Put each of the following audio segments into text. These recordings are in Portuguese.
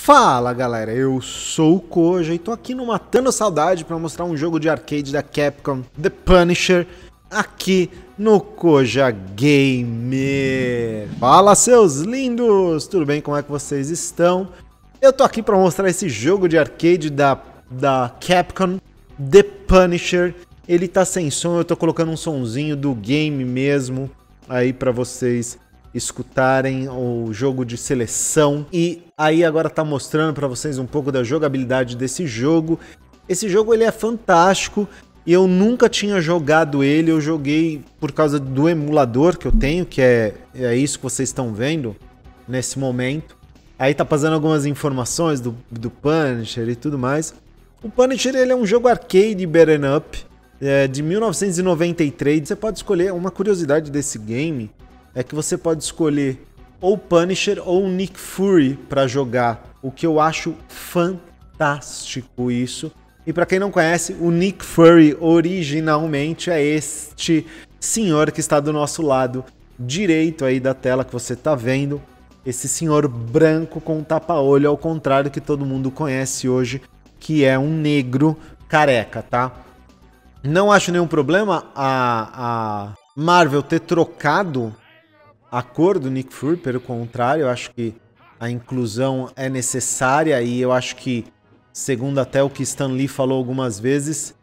Fala galera, eu sou o Koja e tô aqui no Matando Saudade para mostrar um jogo de arcade da Capcom, The Punisher, aqui no Koja Gamer. Fala seus lindos, tudo bem? Como é que vocês estão? Eu tô aqui para mostrar esse jogo de arcade da Capcom, The Punisher. Ele tá sem som, eu tô colocando um sonzinho do game mesmo aí para vocês escutarem o jogo de seleção. E aí agora tá mostrando para vocês um pouco da jogabilidade desse jogo. Esse jogo ele é fantástico e eu nunca tinha jogado ele. Eu joguei por causa do emulador que eu tenho, que é isso que vocês estão vendo nesse momento. Aí tá passando algumas informações do Punisher e tudo mais. O Punisher ele é um jogo arcade beat'em up de 1993. Você pode escolher, uma curiosidade desse game é que você pode escolher ou Punisher ou Nick Fury para jogar, o que eu acho fantástico isso. E para quem não conhece, o Nick Fury originalmente é este senhor que está do nosso lado direito aí da tela que você está vendo. Esse senhor branco com tapa-olho, ao contrário que todo mundo conhece hoje, que é um negro careca, tá? Não acho nenhum problema a Marvel ter trocado a cor do Nick Fury, pelo contrário, eu acho que a inclusão é necessária e eu acho que, segundo até o que Stan Lee falou algumas vezes,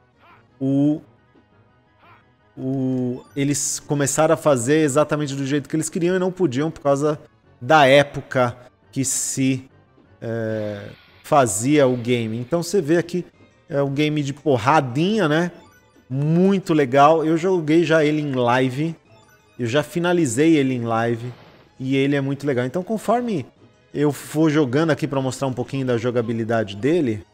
eles começaram a fazer exatamente do jeito que eles queriam e não podiam por causa da época que se fazia o game. Então você vê aqui, é um game de porradinha, né? Muito legal. Eu joguei já ele em live. Eu já finalizei ele em live e ele é muito legal. Então, conforme eu for jogando aqui para mostrar um pouquinho da jogabilidade dele,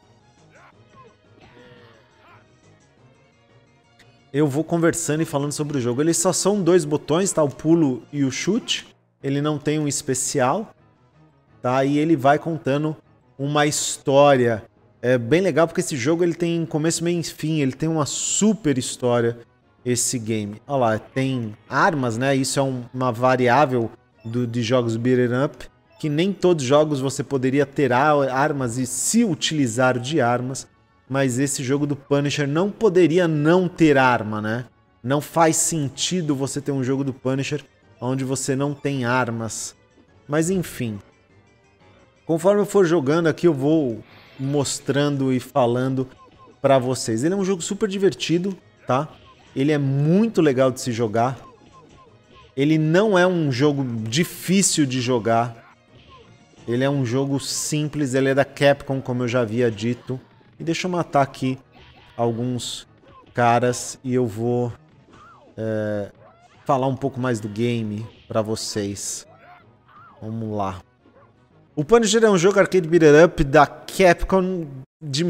eu vou conversando e falando sobre o jogo. Eles só são dois botões, tá? O pulo e o chute. Ele não tem um especial, tá? E ele vai contando uma história. É bem legal porque esse jogo ele tem começo, meio e fim. Ele tem uma super história. Esse game. Olha lá, tem armas, né? Isso é uma variável de jogos beat'em up, que nem todos os jogos você poderia ter armas e se utilizar de armas, mas esse jogo do Punisher não poderia não ter arma, né? Não faz sentido você ter um jogo do Punisher onde você não tem armas. Mas enfim, conforme eu for jogando aqui eu vou mostrando e falando pra vocês. Ele é um jogo super divertido, tá? Ele é muito legal de se jogar. Ele não é um jogo difícil de jogar. Ele é um jogo simples. Ele é da Capcom, como eu já havia dito. E deixa eu matar aqui alguns caras e eu vou falar um pouco mais do game para vocês. Vamos lá. O Punisher é um jogo arcade beat'em up da Capcom de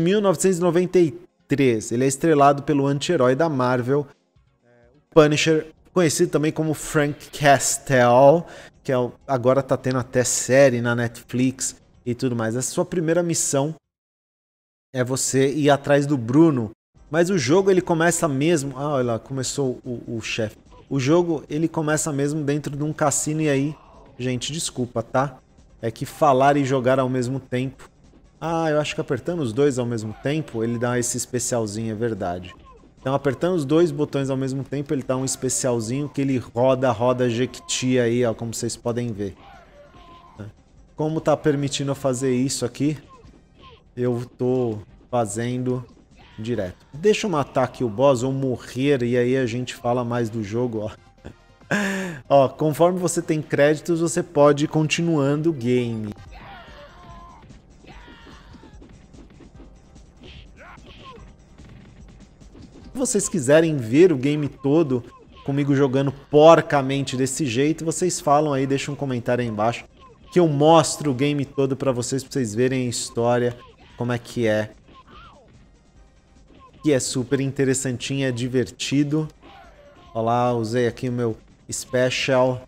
1993. Ele é estrelado pelo anti-herói da Marvel, Punisher, conhecido também como Frank Castle, que agora tá tendo até série na Netflix e tudo mais. A sua primeira missão é você ir atrás do Bruno, mas o jogo ele começa mesmo... Ah, olha lá, começou o chefe. O jogo ele começa mesmo dentro de um cassino e aí... Gente, desculpa, tá? É que falar e jogar ao mesmo tempo... Ah, eu acho que apertando os dois ao mesmo tempo, ele dá esse especialzinho, é verdade. Então, apertando os dois botões ao mesmo tempo, ele dá um especialzinho que ele roda Jequiti aí, ó, como vocês podem ver. Como tá permitindo eu fazer isso aqui, eu tô fazendo direto. Deixa eu matar aqui o boss ou morrer e aí a gente fala mais do jogo, ó. Ó, conforme você tem créditos, você pode ir continuando o game. Se vocês quiserem ver o game todo comigo jogando porcamente desse jeito, vocês falam aí, deixam um comentário aí embaixo que eu mostro o game todo pra vocês verem a história, como é que é. Que é super interessantinho, é divertido. Olha lá, usei aqui o meu special.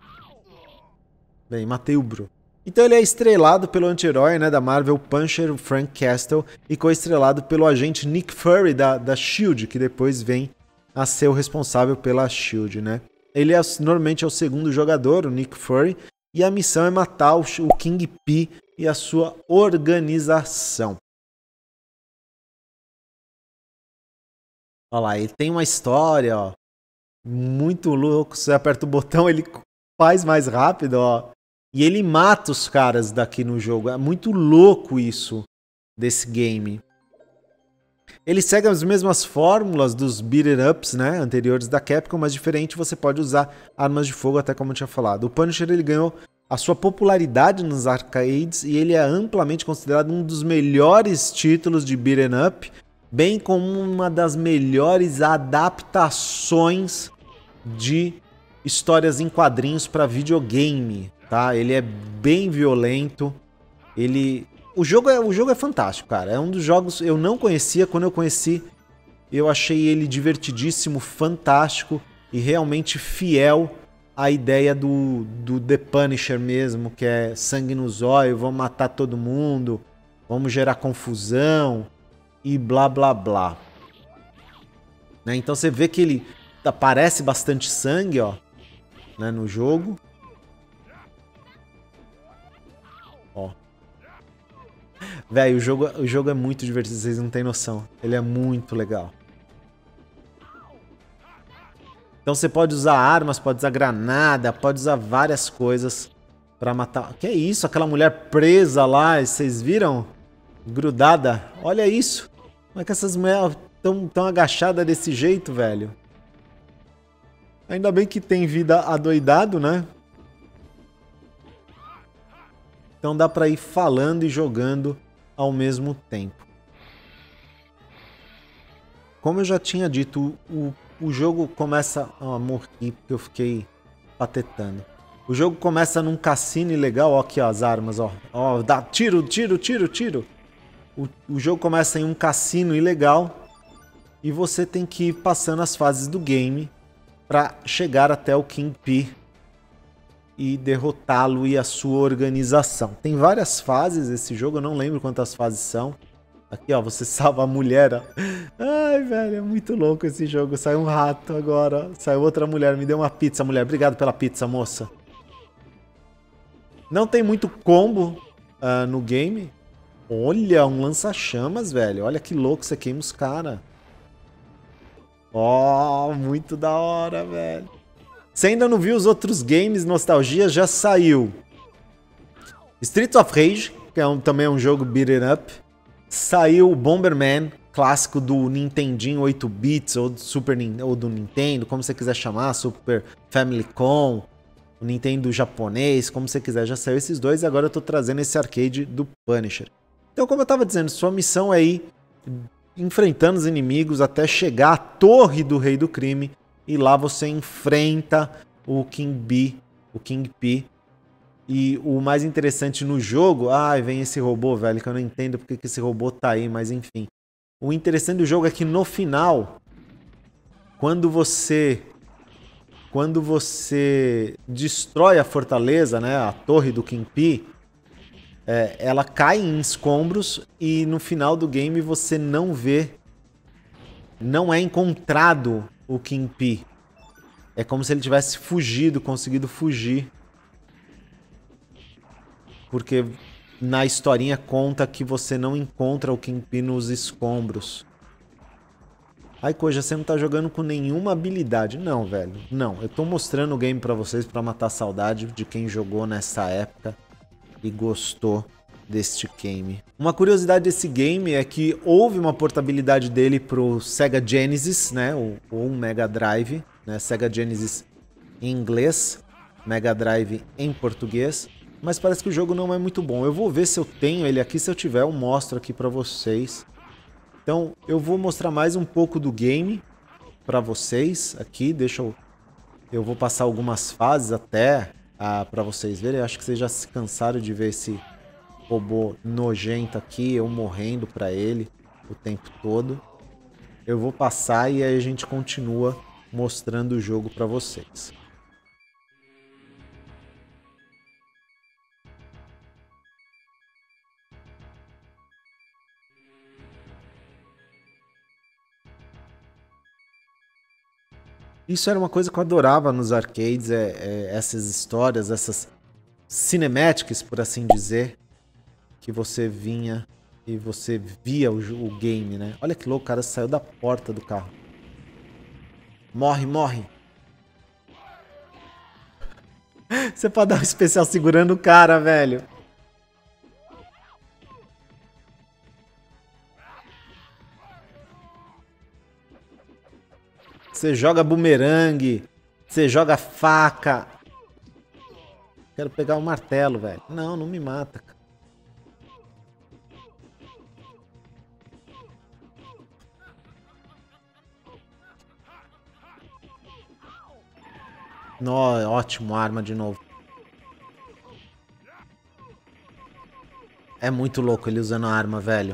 Bem, matei o Bru. Então ele é estrelado pelo anti-herói, né, da Marvel, Punisher, Frank Castle, e co-estrelado pelo agente Nick Fury da SHIELD, que depois vem a ser o responsável pela SHIELD, né. Ele normalmente é o segundo jogador, o Nick Fury, E a missão é matar o King P e a sua organização. Olha lá, ele tem uma história, ó, muito louco. Você aperta o botão, ele faz mais rápido, ó. E ele mata os caras daqui no jogo. É muito louco isso desse game. Ele segue as mesmas fórmulas dos beat'em ups, né, anteriores da Capcom, mas diferente, você pode usar armas de fogo, até como eu tinha falado. O Punisher ele ganhou a sua popularidade nos arcades e ele é amplamente considerado um dos melhores títulos de beat'em up, bem como uma das melhores adaptações de histórias em quadrinhos para videogame, tá? Ele é bem violento, o jogo é fantástico, cara. É um dos jogos eu não conhecia. Quando eu conheci, eu achei ele divertidíssimo, fantástico e realmente fiel à ideia do The Punisher mesmo, que é sangue nos olhos, vamos matar todo mundo, vamos gerar confusão e blá blá blá. Né? Então você vê que ele aparece bastante sangue, ó, né, no jogo. Ó. Velho, o jogo é muito divertido, vocês não tem noção. Ele é muito legal. Então você pode usar armas, pode usar granada, pode usar várias coisas pra matar. Que é isso? Aquela mulher presa lá, vocês viram? Grudada. Olha isso. Como é que essas mulheres tão agachadas desse jeito, velho? Ainda bem que tem vida adoidado, né? Então dá pra ir falando e jogando ao mesmo tempo. Como eu já tinha dito, o jogo começa... Ah, morri porque eu fiquei patetando. O jogo começa num cassino ilegal. Ó, aqui ó, as armas, ó. Ó, dá tiro, tiro, tiro, tiro. O jogo começa em um cassino ilegal. E você tem que ir passando as fases do game para chegar até o King P e derrotá-lo e a sua organização. Tem várias fases esse jogo, eu não lembro quantas fases são. Aqui, ó, você salva a mulher, ó. Ai, velho, é muito louco esse jogo. Saiu um rato agora, ó. Saiu outra mulher, me deu uma pizza, mulher. Obrigado pela pizza, moça. Não tem muito combo no game. Olha, um lança-chamas, velho. Olha que louco, você queima os caras. Ó, muito da hora, velho. Se ainda não viu os outros games, nostalgia, já saiu Streets of Rage, que também é um jogo beat'em up. Saiu Bomberman, clássico do Nintendinho 8 bits ou do Nintendo, como você quiser chamar, Super Famicom, o Nintendo japonês, como você quiser. Já saiu esses dois e agora eu tô trazendo esse arcade do Punisher. Então, como eu tava dizendo, sua missão é ir enfrentando os inimigos até chegar à Torre do Rei do Crime. E lá você enfrenta o King P. E o mais interessante no jogo... Ai, vem esse robô, velho, que eu não entendo porque que esse robô tá aí, mas enfim. O interessante do jogo é que no final, quando você destrói a fortaleza, né, a torre do King P, ela cai em escombros e no final do game você não vê, não é encontrado o King P. É como se ele tivesse fugido, conseguido fugir. Porque na historinha conta que você não encontra o King P nos escombros. Ai, Koja, você não tá jogando com nenhuma habilidade. Não, velho. Não, eu tô mostrando o game pra vocês pra matar a saudade de quem jogou nessa época e gostou deste game. Uma curiosidade desse game é que houve uma portabilidade dele pro Sega Genesis, né, ou Mega Drive, né, Sega Genesis em inglês, Mega Drive em português, mas parece que o jogo não é muito bom. Eu vou ver se eu tenho ele aqui, se eu tiver eu mostro aqui pra vocês. Então eu vou mostrar mais um pouco do game pra vocês aqui, eu vou passar algumas fases até pra vocês verem. Eu acho que vocês já se cansaram de ver esse robô nojento aqui, eu morrendo pra ele o tempo todo. Eu vou passar e aí a gente continua mostrando o jogo pra vocês. Isso era uma coisa que eu adorava nos arcades, essas histórias, essas cinematics, por assim dizer, que você vinha e você via o game, né? Olha que louco, o cara saiu da porta do carro. Morre, morre. Você pode dar um especial segurando o cara, velho. Você joga bumerangue. Você joga faca. Quero pegar o martelo, velho. Não, não me mata, cara. Ótimo, arma de novo. É muito louco ele usando a arma, velho.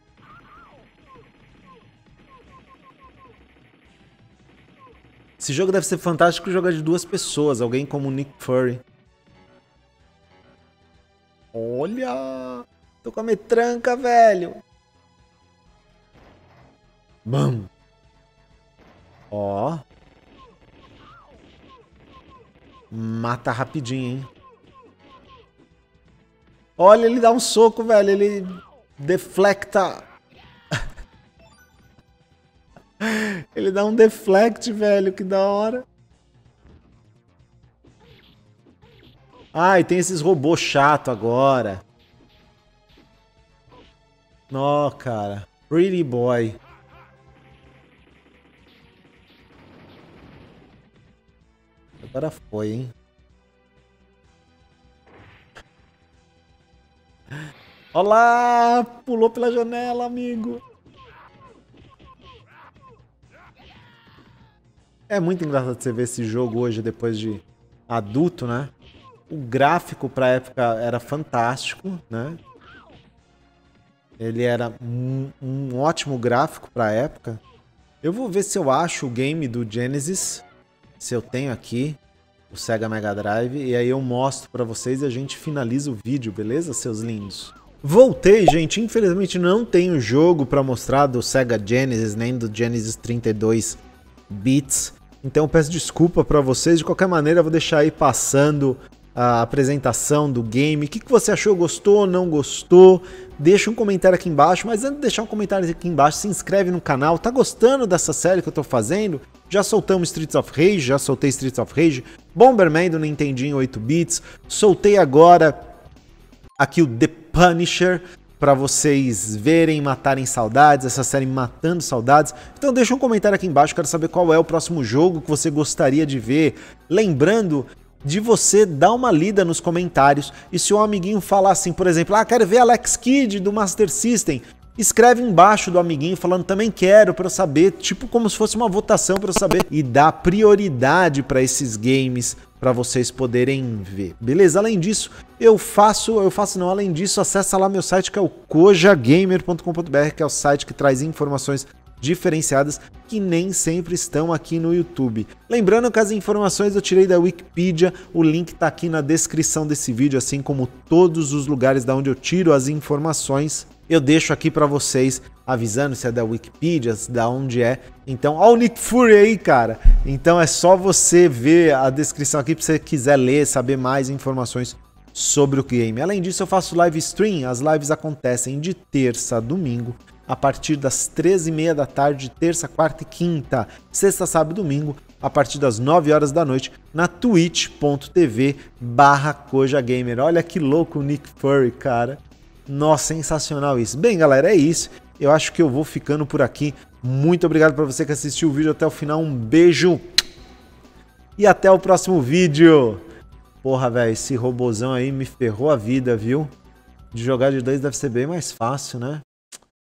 Esse jogo deve ser fantástico jogar de 2 pessoas. Alguém como o Nick Fury. Olha! Tô com a metranca, velho. Bam! Ó. Mata rapidinho, hein? Olha, ele dá um soco, velho. Ele deflecta. Ele dá um deflect, velho. Que da hora. Ah, e tem esses robôs chato agora. Nó, cara. Pretty boy. Agora foi, hein? Olá! Pulou pela janela, amigo. É muito engraçado você ver esse jogo hoje, depois de adulto, né? O gráfico pra época era fantástico, né? Ele era um ótimo gráfico pra época. Eu vou ver se eu acho o game do Genesis. Se eu tenho aqui o Sega Mega Drive, e aí eu mostro pra vocês e a gente finaliza o vídeo, beleza, seus lindos? Voltei, gente, infelizmente não tenho jogo pra mostrar do Sega Genesis, nem do Genesis 32 bits, então eu peço desculpa pra vocês. De qualquer maneira eu vou deixar aí passando a apresentação do game. O que você achou? Gostou? Não gostou? Deixa um comentário aqui embaixo, mas antes de deixar um comentário aqui embaixo, se inscreve no canal. Tá gostando dessa série que eu tô fazendo? Já soltamos Streets of Rage, já soltei Streets of Rage, Bomberman do Nintendinho 8 bits, soltei agora aqui o The Punisher, para vocês verem, matarem saudades, essa série matando saudades. Então deixa um comentário aqui embaixo, quero saber qual é o próximo jogo que você gostaria de ver. Lembrando de você dar uma lida nos comentários, e se um amiguinho falar assim, por exemplo, quero ver Alex Kidd do Master System, escreve embaixo do amiguinho falando também quero, para eu saber, tipo como se fosse uma votação para eu saber, e dá prioridade para esses games para vocês poderem ver, beleza? Além disso, além disso, acessa lá meu site que é o kojagamer.com.br, que é o site que traz informações diferenciadas que nem sempre estão aqui no YouTube. Lembrando que as informações eu tirei da Wikipedia, o link tá aqui na descrição desse vídeo, assim como todos os lugares da onde eu tiro as informações. Eu deixo aqui pra vocês, avisando se é da Wikipedia, da onde é. Então, ó o Nick Fury aí, cara. Então é só você ver a descrição aqui se você quiser ler, saber mais informações sobre o game. Além disso, eu faço live stream. As lives acontecem de terça a domingo, a partir das 13h30 da tarde, terça, quarta e quinta. Sexta, sábado e domingo, a partir das 9 horas da noite, na twitch.tv/kojagamer. Olha que louco o Nick Fury, cara. Nossa, sensacional isso. Bem, galera, é isso. Eu acho que eu vou ficando por aqui. Muito obrigado para você que assistiu o vídeo até o final. Um beijo e até o próximo vídeo. Porra, velho, esse robozão aí me ferrou a vida, viu? De jogar de 2 deve ser bem mais fácil, né?